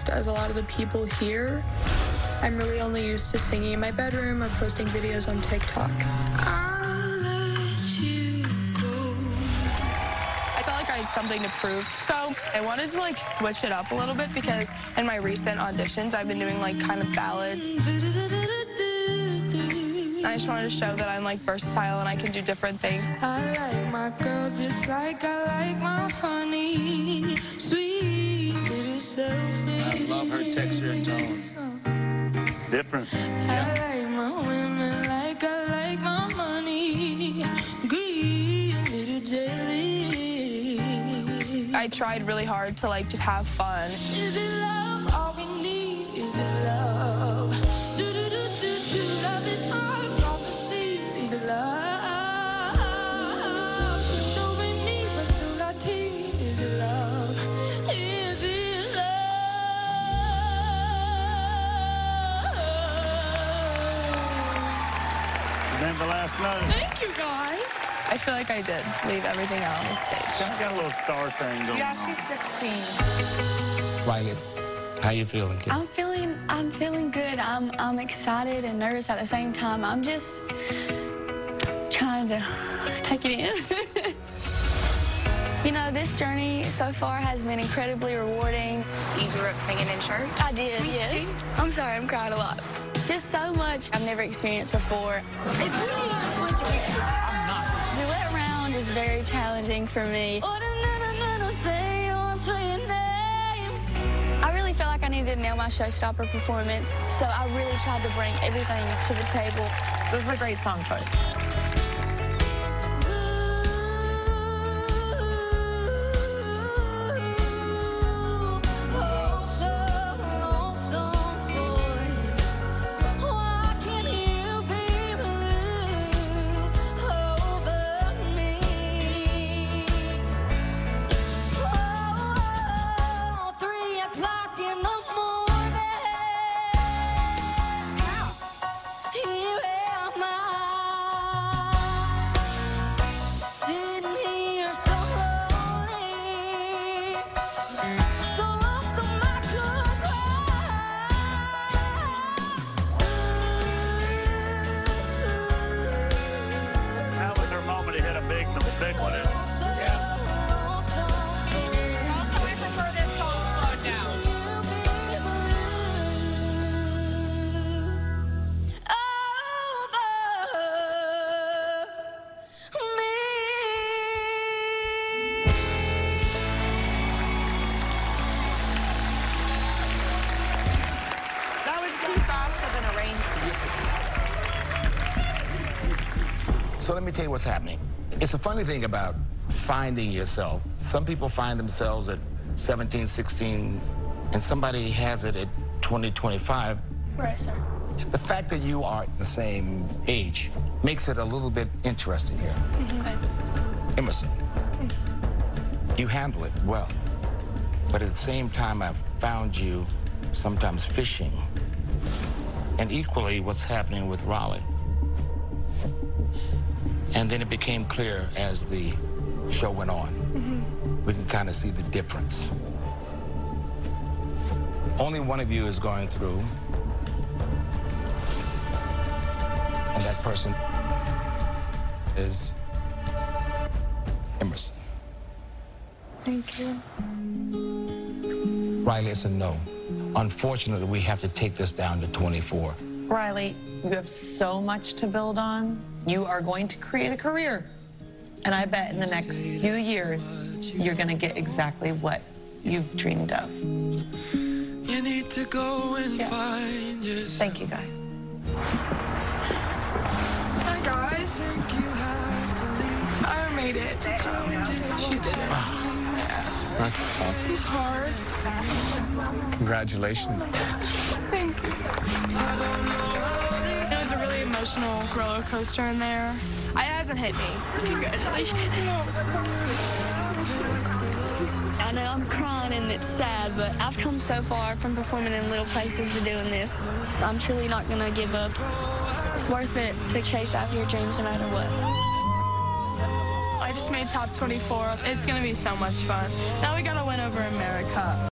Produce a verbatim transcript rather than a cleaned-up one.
just as a lot of the people here, I'm really only used to singing in my bedroom or posting videos on TikTok. I'll let you go. I felt like I had something to prove, so I wanted to like switch it up a little bit because in my recent auditions, I've been doing like kind of ballads. I just wanted to show that I'm like versatile and I can do different things. I like my girls just like I like my honey, sweet little selfish. I love her texture and tone. It's different. Yeah. I like my women like I like my money, green little jelly. I tried really hard to like just have fun. Is it love? All we need is it love. Do do do do do. Love is our prophecy. Is it love? Do we need for so latin? Is it love? Is it love? Remember last night? Thank you, guys. I feel like I did leave everything out on the stage. I got a little star thing going Yeah, on. she's sixteen. Ryleigh, how you feeling, kid? I'm feeling, I'm feeling good. I'm, I'm excited and nervous at the same time. I'm just trying to take it in. You know, this journey so far has been incredibly rewarding. You grew up singing in church? I did, yes. I'm sorry, I'm crying a lot. Just so much I've never experienced before. If you need to switch it, I'm not. Duet round is very challenging for me. I really felt like I needed to nail my showstopper performance, so I really tried to bring everything to the table. This is a great song, folks. Big one is. Yeah. Also, we prefer this song slowed down. That was too soft of an arrangement. So let me tell you what's happening. It's a funny thing about finding yourself. Some people find themselves at seventeen, sixteen, and somebody has it at twenty, twenty-five. Right, sir. The fact that you are the same age makes it a little bit interesting here. Okay. Emerson, you handle it well, but at the same time, I've found you sometimes fishing. And equally, what's happening with Ryleigh. And then it became clear as the show went on. Mm-hmm. We can kind of see the difference. Only one of you is going through, and that person is Emerson. Thank you. Ryleigh, it's a no. Unfortunately, we have to take this down to twenty-four. Ryleigh, you have so much to build on. You are going to create a career. And I bet in the next few years, you're going to get exactly what you've dreamed of. You need to go and Yeah. find yourself. Thank you, guys. Hi, guys. I made it. She did it. It's hard. Congratulations. Thank you. It was a really emotional roller coaster in there. It hasn't hit me. Congratulations. I know I'm crying and it's sad, but I've come so far from performing in little places to doing this. I'm truly not going to give up. It's worth it to chase after your dreams no matter what. I just made top twenty-four. It's going to be so much fun. Now we got to win over America.